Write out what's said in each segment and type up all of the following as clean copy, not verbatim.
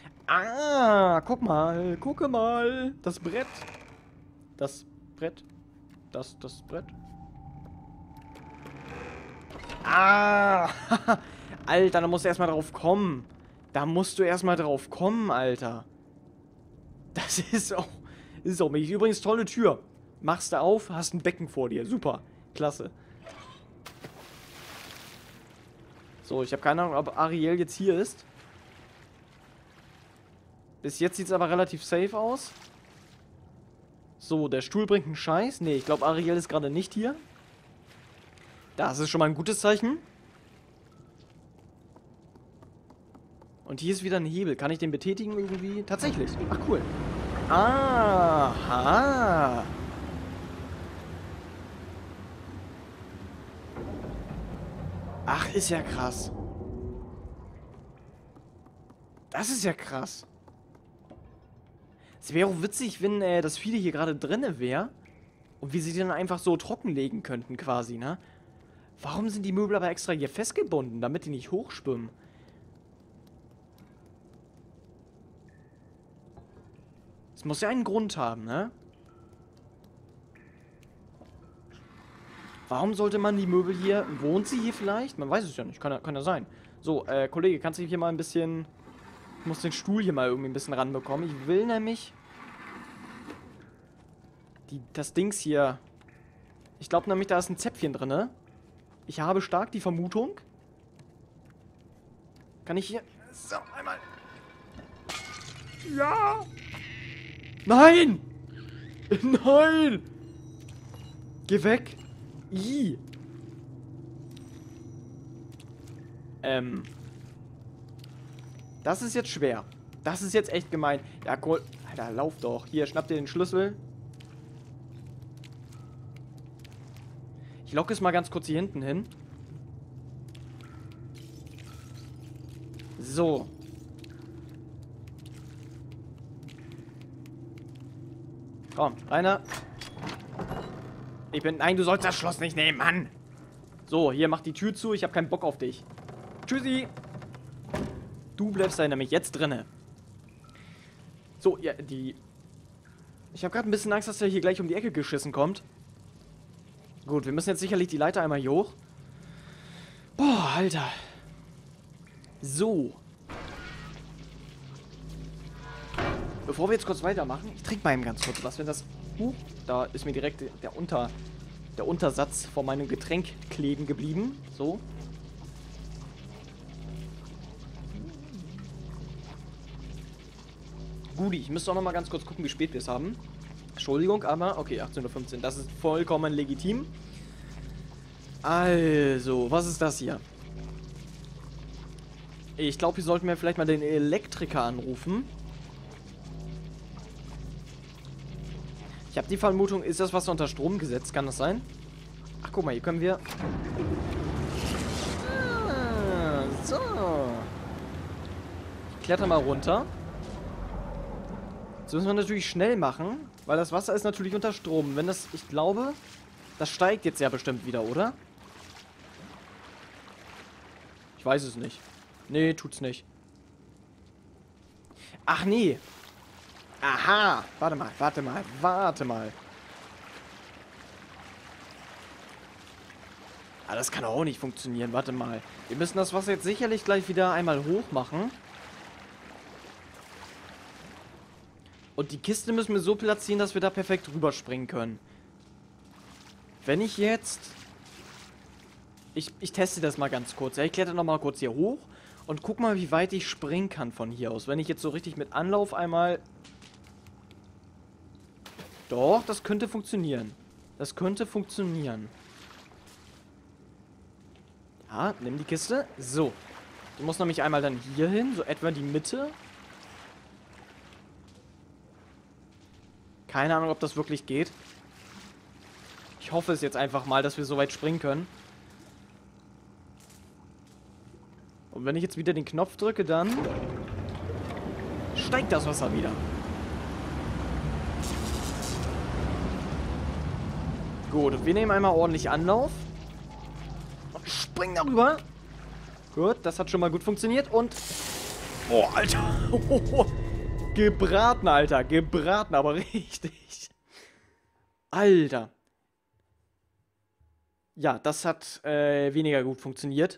Ah, guck mal, gucke mal. Das Brett. Das Brett. Das Brett. Ah! Alter, da musst du erstmal drauf kommen. Da musst du erstmal drauf kommen, Alter. Das ist auch mich. Übrigens, tolle Tür. Machst du auf, hast ein Becken vor dir. Super. Klasse. So, ich habe keine Ahnung, ob Ariel jetzt hier ist. Bis jetzt sieht es aber relativ safe aus. So, der Stuhl bringt einen Scheiß. Nee, ich glaube, Ariel ist gerade nicht hier. Das ist schon mal ein gutes Zeichen. Und hier ist wieder ein Hebel. Kann ich den betätigen irgendwie? Tatsächlich. Ach, cool. Aha. Ach, ist ja krass. Das ist ja krass. Es wäre auch witzig, wenn das Vieh hier gerade drinne wäre. Und wir sie dann einfach so trockenlegen könnten quasi, ne? Warum sind die Möbel aber extra hier festgebunden, damit die nicht hochschwimmen? Es muss ja einen Grund haben, ne? Warum sollte man die Möbel hier... Wohnt sie hier vielleicht? Man weiß es ja nicht. Kann ja sein. So, Kollege, kannst du hier mal ein bisschen... Ich muss den Stuhl hier mal irgendwie ein bisschen ranbekommen. Ich will nämlich... Das Dings hier... Ich glaube nämlich, da ist ein Zäpfchen drin, ne? Ich habe stark die Vermutung... Kann ich hier... So, einmal... Ja! Nein! Nein! Geh weg! I. Das ist jetzt schwer. Das ist jetzt echt gemein. Ja, cool. Alter, lauf doch. Hier, schnapp dir den Schlüssel. Ich locke es mal ganz kurz hier hinten hin. So. Komm, Rainer. Nein, du sollst das Schloss nicht nehmen, Mann. So, hier, mach die Tür zu. Ich habe keinen Bock auf dich. Tschüssi. Du bleibst da nämlich jetzt drinne. So, ja, Ich habe gerade ein bisschen Angst, dass der hier gleich um die Ecke geschissen kommt. Gut, wir müssen jetzt sicherlich die Leiter einmal hier hoch. Boah, Alter. So. Bevor wir jetzt kurz weitermachen, ich trinke mal eben ganz kurz was, wenn das... da ist mir direkt der Untersatz von meinem Getränk kleben geblieben. So. Guti, ich müsste auch noch mal ganz kurz gucken, wie spät wir es haben. Entschuldigung, aber okay, 18:15 Uhr. Das ist vollkommen legitim. Also, was ist das hier? Ich glaube, hier sollten wir vielleicht mal den Elektriker anrufen. Ich habe die Vermutung, ist das was unter Strom gesetzt? Kann das sein? Ach, guck mal, hier können wir... Ah, so. Ich kletter mal runter. Das müssen wir natürlich schnell machen, weil das Wasser ist natürlich unter Strom. Wenn das... Ich glaube, das steigt jetzt ja bestimmt wieder, oder? Ich weiß es nicht. Nee, tut's nicht. Ach, nee. Aha. Warte mal. Ah, das kann auch nicht funktionieren. Warte mal. Wir müssen das Wasser jetzt sicherlich gleich wieder einmal hoch machen. Und die Kiste müssen wir so platzieren, dass wir da perfekt rüberspringen können. Wenn ich jetzt... Ich teste das mal ganz kurz. Ja, ich kletter nochmal kurz hier hoch und guck mal, wie weit ich springen kann von hier aus. Wenn ich jetzt so richtig mit Anlauf einmal... Doch, das könnte funktionieren. Das könnte funktionieren. Ja, nimm die Kiste. So. Du musst nämlich einmal dann hier hin, so etwa die Mitte. Keine Ahnung, ob das wirklich geht. Ich hoffe es jetzt einfach mal, dass wir so weit springen können. Und wenn ich jetzt wieder den Knopf drücke, dann steigt das Wasser wieder. Gut, wir nehmen einmal ordentlich Anlauf. Und springen darüber. Gut, das hat schon mal gut funktioniert. Und Oh, Alter. Gebraten, Alter. Gebraten, aber richtig. Alter. Ja, das hat weniger gut funktioniert.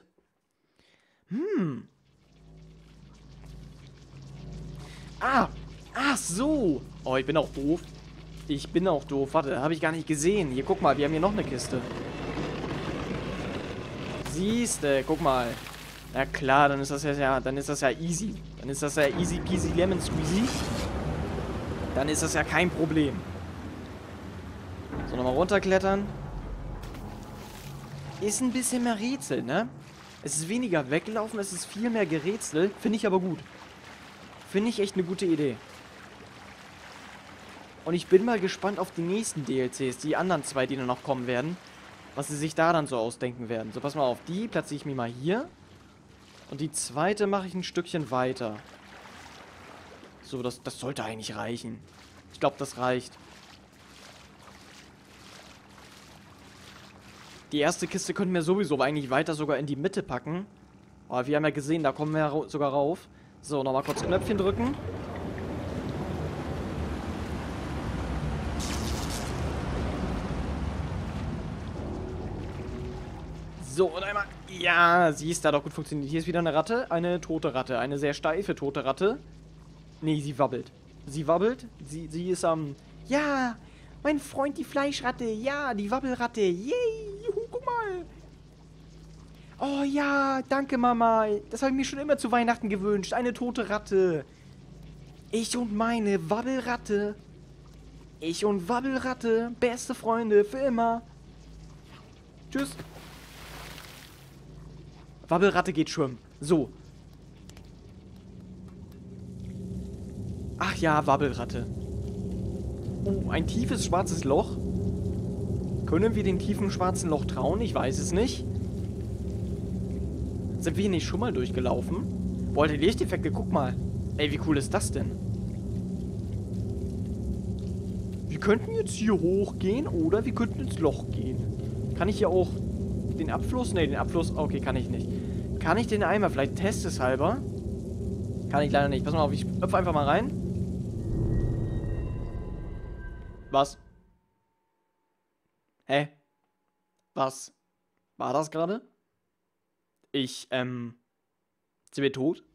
Ah. Ach so. Oh, ich bin auch doof. Ich bin auch doof. Warte, habe ich gar nicht gesehen. Hier, guck mal, wir haben hier noch eine Kiste. Siehste, guck mal. Na klar, dann ist das ja easy. Dann ist das ja easy peasy lemon squeezy. Dann ist das ja kein Problem. So, nochmal runterklettern. Ist ein bisschen mehr Rätsel, ne? Es ist weniger weglaufen, es ist viel mehr Gerätsel. Finde ich aber gut. Finde ich echt eine gute Idee. Und ich bin mal gespannt auf die nächsten DLCs, die anderen zwei, die dann noch kommen werden. Was sie sich da dann so ausdenken werden. So, pass mal auf, die platziere ich mir mal hier. Und die zweite mache ich ein Stückchen weiter. So, das sollte eigentlich reichen. Ich glaube, das reicht. Die erste Kiste könnten wir sowieso eigentlich weiter sogar in die Mitte packen. Aber wir haben ja gesehen, da kommen wir sogar rauf. So, nochmal kurz Knöpfchen drücken. So, und einmal. Ja, siehst, da hat doch gut funktioniert. Hier ist wieder eine Ratte. Eine tote Ratte. Eine sehr steife tote Ratte. Nee, sie wabbelt. Sie wabbelt. Sie ist ja, mein Freund, die Fleischratte. Ja, die Wabbelratte. Yay, juhu, guck mal. Oh ja, danke, Mama. Das habe ich mir schon immer zu Weihnachten gewünscht. Eine tote Ratte. Ich und meine Wabbelratte. Ich und Wabbelratte. Beste Freunde für immer. Tschüss. Wabbelratte geht schwimmen. So. Ach ja, Wabbelratte. Oh, ein tiefes schwarzes Loch. Können wir dem tiefen schwarzen Loch trauen? Ich weiß es nicht. Sind wir hier nicht schon mal durchgelaufen? Boah, die Lichteffekte, guck mal. Ey, wie cool ist das denn? Wir könnten jetzt hier hochgehen oder wir könnten ins Loch gehen. Kann ich hier auch den Abfluss? Ne, den Abfluss, okay, kann ich nicht. Kann ich den einmal, vielleicht testeshalber? Kann ich leider nicht. Pass mal auf, ich hüpfe einfach mal rein. Was? Hä? Was? War das gerade? Sind wir tot?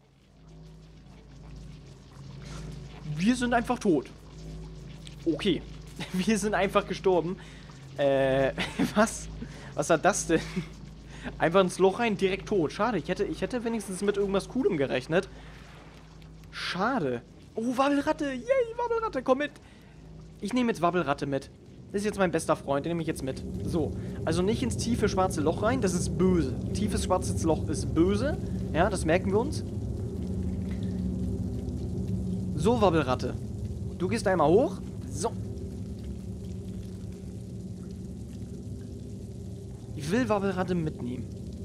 Wir sind einfach tot. Okay. Wir sind einfach gestorben. Was? Was hat das denn? Einfach ins Loch rein, direkt tot. Schade, ich hätte wenigstens mit irgendwas Coolem gerechnet. Schade. Oh, Wabbelratte. Yay, Wabbelratte, komm mit. Ich nehme jetzt Wabbelratte mit. Das ist jetzt mein bester Freund, den nehme ich jetzt mit. So, also nicht ins tiefe schwarze Loch rein, das ist böse. Tiefes schwarzes Loch ist böse. Ja, das merken wir uns. So, Wabbelratte. Du gehst einmal hoch. So. Ich will Wabbelratte mitnehmen.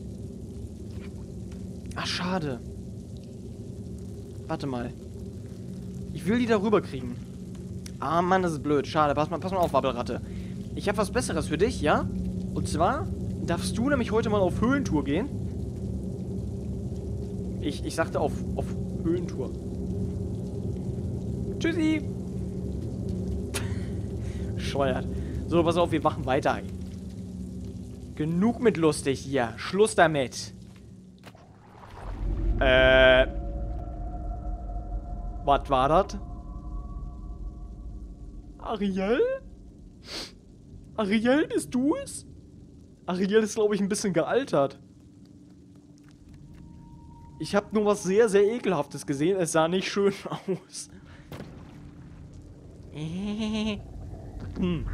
Ach, schade. Warte mal. Ich will die da rüber kriegen. Ah, Mann, das ist blöd. Schade. Pass mal auf, Wabbelratte. Ich habe was Besseres für dich, ja? Und zwar darfst du nämlich heute mal auf Höhlentour gehen. Ich sagte auf Höhlentour. Tschüssi. Scheuert. So, pass auf, wir machen weiter. Genug mit lustig hier. Schluss damit. Was war das? Ariel? Ariel, bist du es? Ariel ist, glaube ich, ein bisschen gealtert. Ich habe nur was sehr, sehr Ekelhaftes gesehen. Es sah nicht schön aus. Und...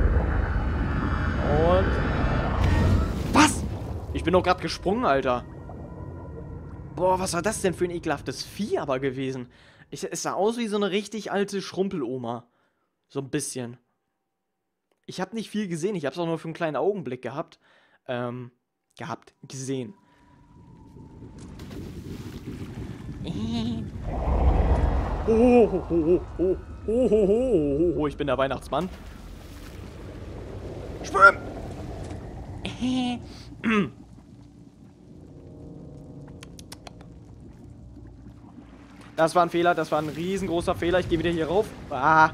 Was? Ich bin doch gerade gesprungen, Alter. Boah, was war das denn für ein ekelhaftes Vieh aber gewesen? Es sah aus wie so eine richtig alte Schrumpeloma. So ein bisschen. Ich habe nicht viel gesehen. Ich habe es auch nur für einen kleinen Augenblick gehabt. Gesehen. Ich bin der Weihnachtsmann. Schwimm! Das war ein Fehler. Das war ein riesengroßer Fehler. Ich gehe wieder hier rauf. Ah.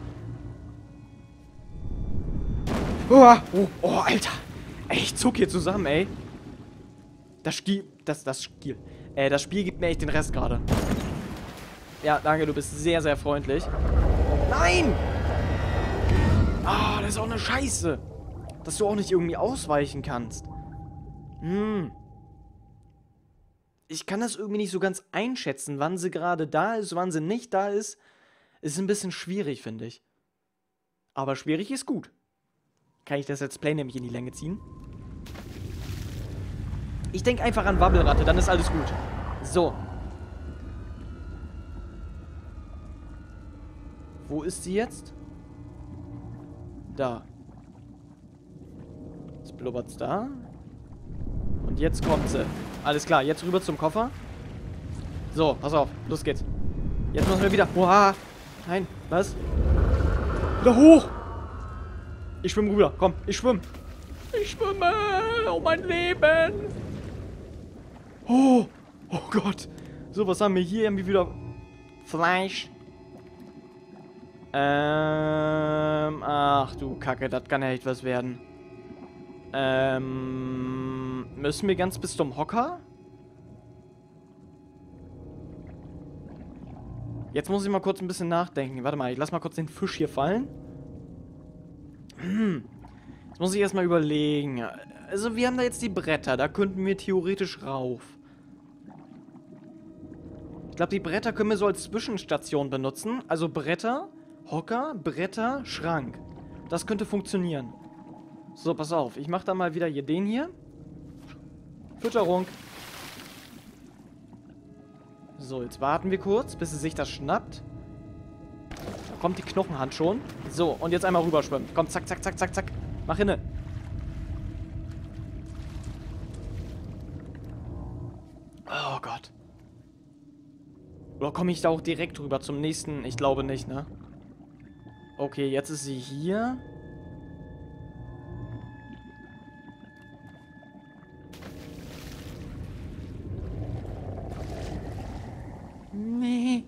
Oh, Alter. Ey, ich zuck hier zusammen, ey. Das Spiel gibt mir echt den Rest gerade. Ja, danke, du bist sehr, sehr freundlich. Nein! Ah, das ist auch eine Scheiße. Dass du auch nicht irgendwie ausweichen kannst. Ich kann das irgendwie nicht so ganz einschätzen, wann sie gerade da ist, wann sie nicht da ist. Ist ein bisschen schwierig, finde ich. Aber schwierig ist gut. Kann ich das Let's Play nämlich in die Länge ziehen? Ich denke einfach an Wabbelratte, dann ist alles gut. So. Wo ist sie jetzt? Da. Jetzt blubbert's da. Und jetzt kommt sie. Alles klar, jetzt rüber zum Koffer. So, pass auf, los geht's. Jetzt müssen wir wieder... Oha! Nein, was? Wieder hoch! Ich schwimme rüber, komm, ich schwimme. Ich schwimme um mein Leben. Oh Gott. So, was haben wir hier? Irgendwie wieder Fleisch. Ach du Kacke, das kann ja echt was werden. Müssen wir ganz bis zum Hocker? Jetzt muss ich mal kurz ein bisschen nachdenken. Warte mal, ich lass mal kurz den Fisch hier fallen. Jetzt muss ich erstmal überlegen. Also wir haben da jetzt die Bretter. Da könnten wir theoretisch rauf. Ich glaube, die Bretter können wir so als Zwischenstation benutzen. Also Bretter, Hocker, Bretter, Schrank. Das könnte funktionieren. So, pass auf. Ich mache dann mal wieder hier den hier. Fütterung. So, jetzt warten wir kurz, bis sie sich das schnappt. Da kommt die Knochenhand schon. So, und jetzt einmal rüberschwimmen. Komm, zack, zack, zack, zack, zack. Mach hinne. Oh Gott. Oder komme ich da auch direkt rüber zum nächsten? Ich glaube nicht, ne? Okay, jetzt ist sie hier. Nee.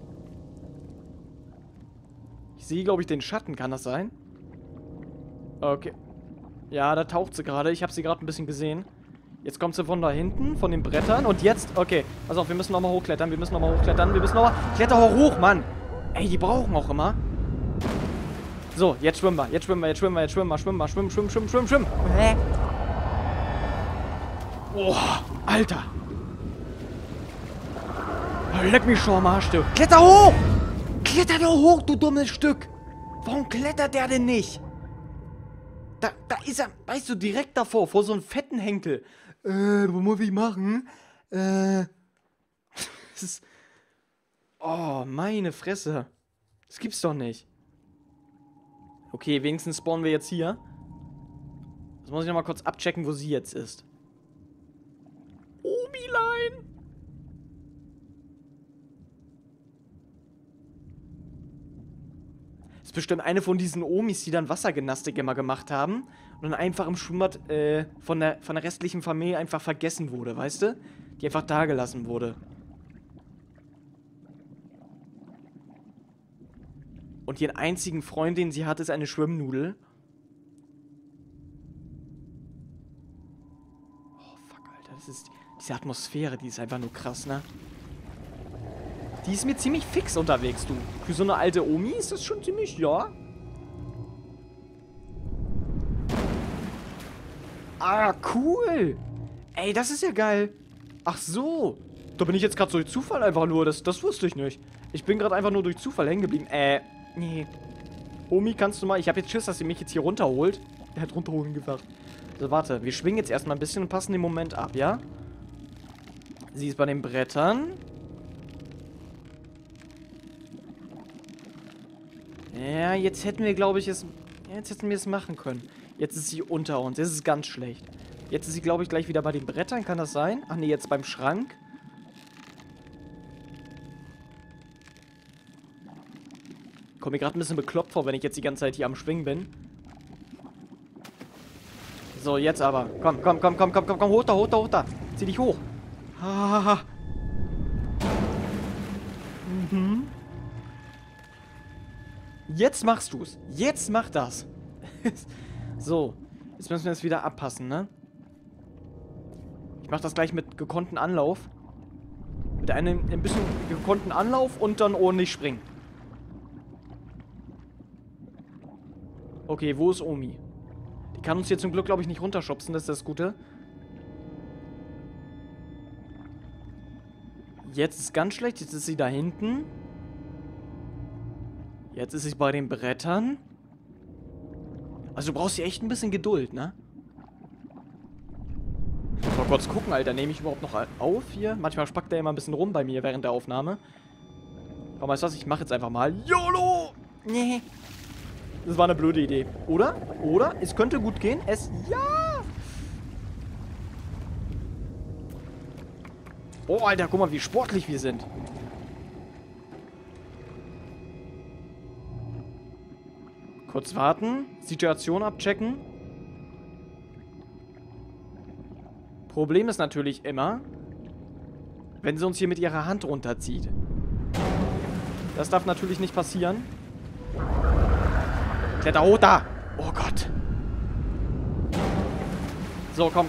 Ich sehe, glaube ich, den Schatten. Kann das sein? Okay. Ja, da taucht sie gerade. Ich habe sie gerade ein bisschen gesehen. Jetzt kommt sie von da hinten, von den Brettern. Und jetzt, okay. Pass auf, wir müssen nochmal hochklettern. Wir müssen nochmal hochklettern. Wir müssen nochmal... Kletter hoch, Mann. Ey, die brauchen auch immer. So, jetzt schwimmen wir. Jetzt schwimmen wir, jetzt schwimmen wir, jetzt schwimmen wir. Schwimmen wir, schwimmen, schwimmen, schwimmen, schwimmen, schwimmen. Hä? Boah, Alter. Leck mich schon am Arsch, du. Kletter hoch! Kletter doch hoch, du dummes Stück. Warum klettert der denn nicht? Da ist er, weißt du, direkt davor, vor so einem fetten Henkel. Was muss ich machen? Das ist... Oh, meine Fresse. Das gibt's doch nicht. Okay, wenigstens spawnen wir jetzt hier. Jetzt muss ich nochmal kurz abchecken, wo sie jetzt ist. Omilein! Das ist bestimmt eine von diesen Omis, die dann Wassergymnastik immer gemacht haben und dann einfach im Schwimmbad von der restlichen Familie einfach vergessen wurde, weißt du? Die einfach dagelassen wurde. Und ihren einzigen Freund, den sie hat, ist eine Schwimmnudel. Oh, fuck, Alter. Das ist... Diese Atmosphäre, die ist einfach nur krass, ne? Die ist mir ziemlich fix unterwegs, du. Für so eine alte Omi ist das schon ziemlich, ja. Ah, cool. Ey, das ist ja geil. Ach so. Da bin ich jetzt gerade so durch Zufall einfach nur. Das wusste ich nicht. Ich bin gerade einfach nur durch Zufall hängen geblieben. Nee. Omi, kannst du mal... Ich habe jetzt Schiss, dass sie mich jetzt hier runterholt. Er hat runterholen gesagt. So, warte. Wir schwingen jetzt erstmal ein bisschen und passen den Moment ab, ja? Sie ist bei den Brettern. Ja, jetzt hätten wir, glaube ich, es... Jetzt hätten wir es machen können. Jetzt ist sie unter uns. Das ist ganz schlecht. Jetzt ist sie, glaube ich, gleich wieder bei den Brettern. Kann das sein? Ach nee, jetzt beim Schrank. Komme mir gerade ein bisschen bekloppt vor, wenn ich jetzt die ganze Zeit hier am Schwingen bin. So, jetzt aber. Komm, komm, komm, komm, komm, komm, komm, hoch da, hoch da, hoch da. Zieh dich hoch. Mhm. Jetzt machst du's. Jetzt mach das. So. Jetzt müssen wir das wieder abpassen, ne? Ich mach das gleich mit gekonnten Anlauf. Mit einem ein bisschen gekonnten Anlauf und dann ordentlich springen. Okay, wo ist Omi? Die kann uns hier zum Glück, glaube ich, nicht runterschubsen. Das ist das Gute. Jetzt ist ganz schlecht. Jetzt ist sie da hinten. Jetzt ist sie bei den Brettern. Also du brauchst hier echt ein bisschen Geduld, ne? Ich muss mal kurz gucken, Alter. Nehme ich überhaupt noch auf hier? Manchmal spackt der immer ein bisschen rum bei mir während der Aufnahme. Aber weißt du was? Ich mache jetzt einfach mal YOLO! Nee. Das war eine blöde Idee. Oder? Oder? Es könnte gut gehen. Ja! Oh, Alter, guck mal, wie sportlich wir sind. Kurz warten. Situation abchecken. Problem ist natürlich immer, wenn sie uns hier mit ihrer Hand runterzieht. Das darf natürlich nicht passieren. Kletter hoch da! Oh Gott. So, komm.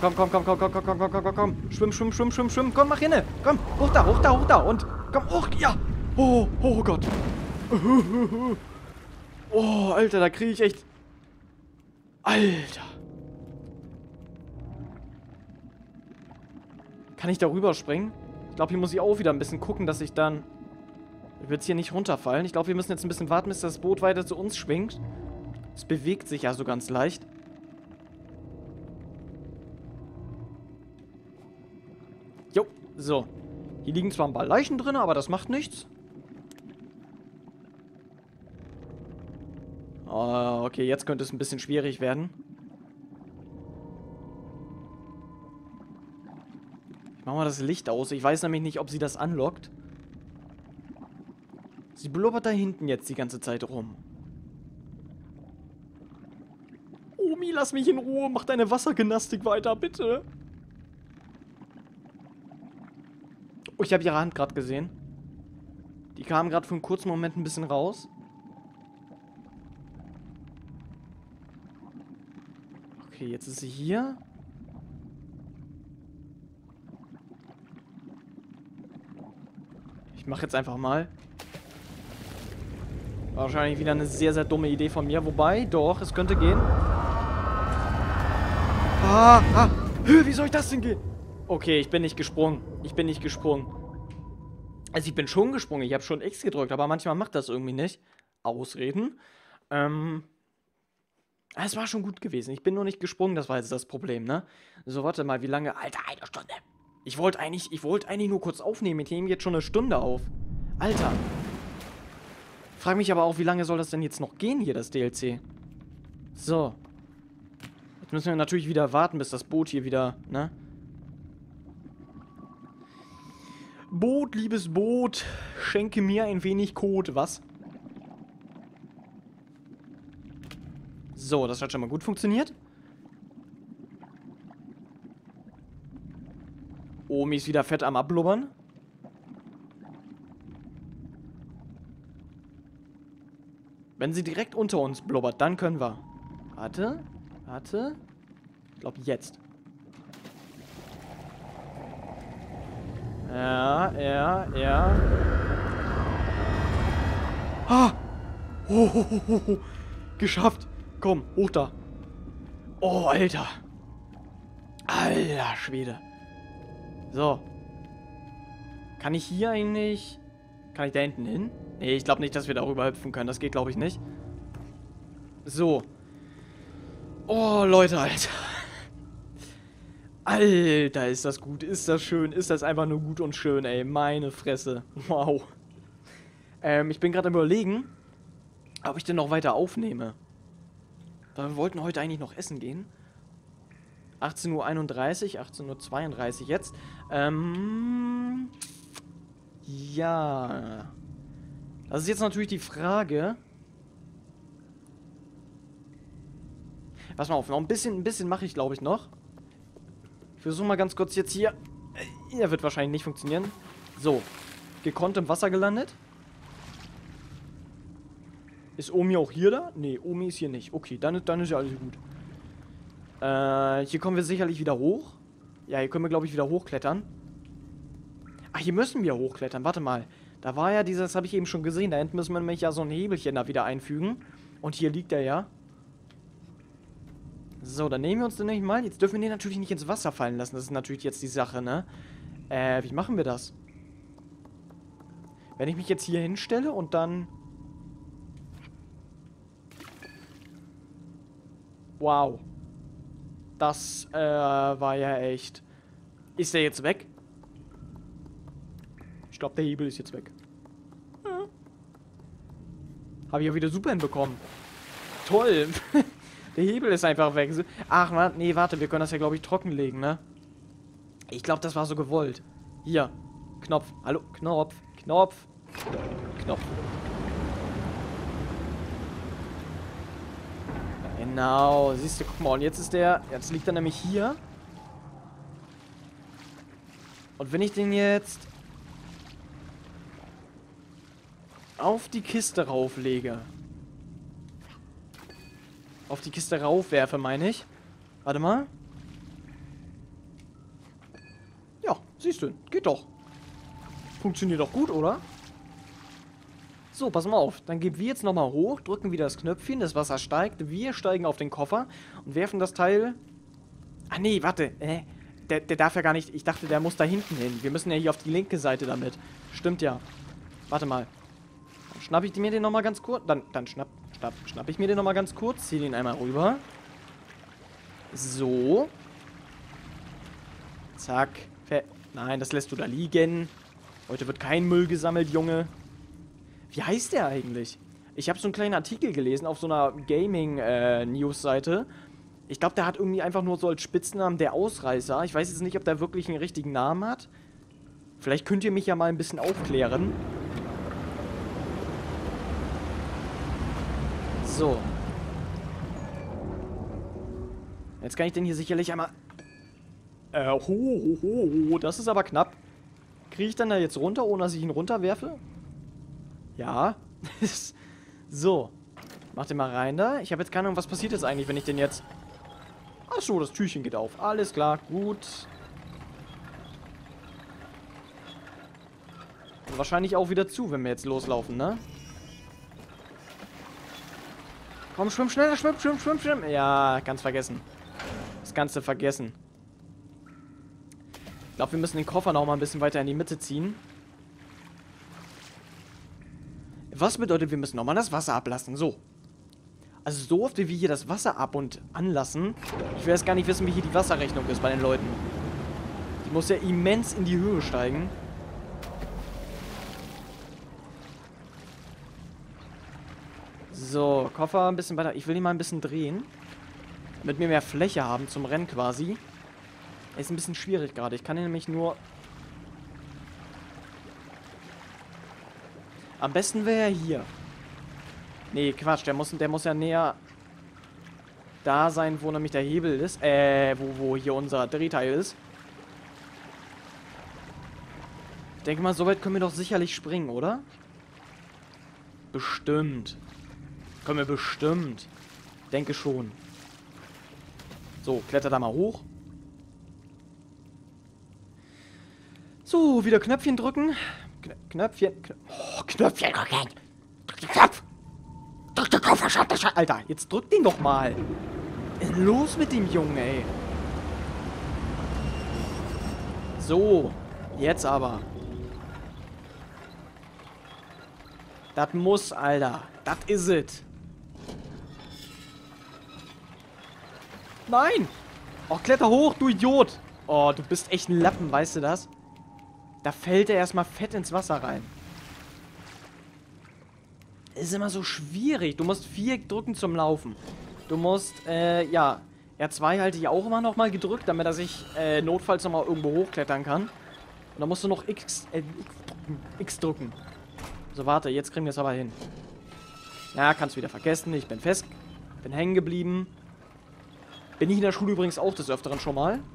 Schwimm. Komm, mach hin. Komm, hoch da. Und, komm, hoch, ja. Oh Gott. Oh, Alter, da kriege ich echt... Alter. Kann ich da rüberspringen? Ich glaube, hier muss ich auch wieder ein bisschen gucken, dass ich dann... Ich will jetzt hier nicht runterfallen. Ich glaube, wir müssen jetzt ein bisschen warten, bis das Boot weiter zu uns schwingt. Es bewegt sich ja so ganz leicht. Jo, so. Hier liegen zwar ein paar Leichen drin, aber das macht nichts. Okay, jetzt könnte es ein bisschen schwierig werden. Ich mach mal das Licht aus. Ich weiß nämlich nicht, ob sie das anlockt. Sie blubbert da hinten jetzt die ganze Zeit rum. Omi, lass mich in Ruhe. Mach deine Wassergymnastik weiter, bitte. Oh, ich habe ihre Hand gerade gesehen. Die kam gerade für einen kurzen Moment ein bisschen raus. Okay, jetzt ist sie hier. Ich mache jetzt einfach mal. Wahrscheinlich wieder eine sehr, sehr dumme Idee von mir. Wobei, doch, es könnte gehen. Wie soll ich das denn gehen? Okay, ich bin nicht gesprungen. Also ich bin schon gesprungen. Ich habe schon X gedrückt, aber manchmal macht das irgendwie nicht. Ausreden. Es war schon gut gewesen. Ich bin nur nicht gesprungen, das war jetzt das Problem, ne? So, warte mal, wie lange? Alter, 1 Stunde. Ich wollte eigentlich nur kurz aufnehmen. Ich nehme jetzt schon 1 Stunde auf. Alter. Frag mich aber auch, wie lange soll das denn jetzt noch gehen hier, das DLC? So. Jetzt müssen wir natürlich wieder warten, bis das Boot hier wieder, ne? Boot, liebes Boot, schenke mir ein wenig Kot, was? So, das hat schon mal gut funktioniert. Omi ist wieder fett am Abblubbern. Wenn sie direkt unter uns blubbert, dann können wir. Warte. Ich glaube jetzt. Ja. Geschafft. Komm, hoch da. Oh, Alter. Alter Schwede. So. Kann ich hier eigentlich... Kann ich da hinten hin? Nee, ich glaube nicht, dass wir darüber hüpfen können. Das geht, glaube ich, nicht. So. Oh, Leute, Alter. Alter, ist das gut. Ist das schön. Ist das einfach nur gut und schön, ey. Meine Fresse. Wow. Ich bin gerade am Überlegen, ob ich denn noch weiter aufnehme. Weil wir wollten heute eigentlich noch essen gehen. 18:31 Uhr, 18:32 Uhr jetzt. Ja. Das ist jetzt natürlich die Frage. Pass mal auf, noch ein bisschen mache ich, glaube ich, noch. Ich versuche mal ganz kurz jetzt hier. Er wird wahrscheinlich nicht funktionieren. So. Gekonnt im Wasser gelandet. Ist Omi auch hier da? Nee, Omi ist hier nicht. Okay, dann ist ja alles gut. Hier kommen wir sicherlich wieder hoch. Ja, hier können wir, glaube ich, wieder hochklettern. Ach, hier müssen wir hochklettern. Warte mal. Da war ja dieses, habe ich eben schon gesehen. Da hinten müssen wir nämlich ja so ein Hebelchen da wieder einfügen. Und hier liegt er ja. So, dann nehmen wir uns den nämlich mal. Jetzt dürfen wir den natürlich nicht ins Wasser fallen lassen. Das ist natürlich jetzt die Sache, ne? Wie machen wir das? Wenn ich mich jetzt hier hinstelle und dann... Wow. Das, war ja echt... Ist der jetzt weg? Ich glaube, der Hebel ist jetzt weg. Ja. Habe ich ja wieder super hinbekommen. Toll. Der Hebel ist einfach weg. Ach, nee, warte, wir können das ja, glaube ich, trockenlegen, ne? Ich glaube, das war so gewollt. Hier. Knopf. Hallo? Knopf. Knopf. Knopf. Genau. Siehst du, guck mal. Und jetzt ist der... Jetzt liegt er nämlich hier. Und wenn ich den jetzt... auf die Kiste rauflege. Auf die Kiste raufwerfe, meine ich. Warte mal. Ja, siehst du. Geht doch. Funktioniert doch gut, oder? So, pass mal auf. Dann gehen wir jetzt nochmal hoch, drücken wieder das Knöpfchen, das Wasser steigt. Wir steigen auf den Koffer und werfen das Teil... Ah, nee, warte. Der darf ja gar nicht... Ich dachte, der muss da hinten hin. Wir müssen ja hier auf die linke Seite damit. Stimmt ja. Warte mal. Dann schnapp ich mir den nochmal ganz kurz. Dann schnapp ich mir den nochmal ganz kurz. Zieh den einmal rüber. So. Zack. Nein, das lässt du da liegen. Heute wird kein Müll gesammelt, Junge. Wie heißt der eigentlich? Ich habe so einen kleinen Artikel gelesen auf so einer Gaming-News-Seite. Ich glaube, der hat irgendwie einfach nur so als Spitznamen der Ausreißer. Ich weiß jetzt nicht, ob der wirklich einen richtigen Namen hat. Vielleicht könnt ihr mich ja mal ein bisschen aufklären. So. Jetzt kann ich den hier sicherlich einmal... das ist aber knapp. Kriege ich dann da jetzt runter, ohne dass ich ihn runterwerfe? Ja. So. Mach den mal rein da. Ich habe jetzt keine Ahnung, was passiert jetzt eigentlich, wenn ich den jetzt... Achso, das Türchen geht auf. Alles klar, gut. Und wahrscheinlich auch wieder zu, wenn wir jetzt loslaufen, ne? Komm, schwimm schneller, schwimm. Ja, ganz vergessen. Das Ganze vergessen. Ich glaube, wir müssen den Koffer noch mal ein bisschen weiter in die Mitte ziehen. Was bedeutet, wir müssen nochmal das Wasser ablassen? So. Also so oft, wie wir hier das Wasser ab- und anlassen. Ich will jetzt gar nicht wissen, wie hier die Wasserrechnung ist bei den Leuten. Die muss ja immens in die Höhe steigen. So, Koffer ein bisschen weiter. Ich will ihn mal ein bisschen drehen. Damit wir mehr Fläche haben zum Rennen quasi. Ist ein bisschen schwierig gerade. Ich kann ihn nämlich nur... Am besten wäre er hier. Nee, Quatsch. Der muss ja näher da sein, wo nämlich der Hebel ist. Wo hier unser Drehteil ist. Ich denke mal, so weit können wir doch sicherlich springen, oder? Bestimmt. Können wir bestimmt. Denke schon. So, kletter da mal hoch. So, wieder Knöpfchen drücken. Knöpfchen drücken. Drück den Knopf. Drück den Koffer, Alter, jetzt drück den doch mal. Los mit dem Jungen, ey. So, jetzt aber. Das muss, Alter. Das is it. Nein! Oh, kletter hoch, du Idiot! Oh, du bist echt ein Lappen, weißt du das? Da fällt er erstmal fett ins Wasser rein. Ist immer so schwierig. Du musst 4 drücken zum Laufen. Du musst, ja, R2 halte ich auch immer nochmal gedrückt, damit er sich notfalls nochmal irgendwo hochklettern kann. Und dann musst du noch X drücken. So, warte, jetzt kriegen wir es aber hin. Ja, kannst wieder vergessen. Ich bin hängen geblieben. Bin ich in der Schule übrigens auch des Öfteren schon mal.